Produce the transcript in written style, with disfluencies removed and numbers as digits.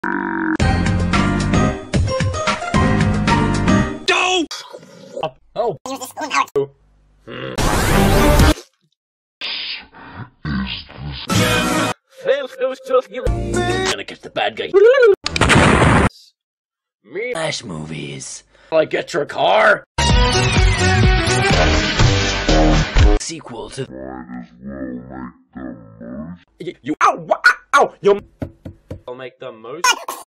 Go! Oh. Gonna catch the bad guy. Me. Flash movies. I get your car. Sequel to You. Ow! Ow! You. I'll make the most.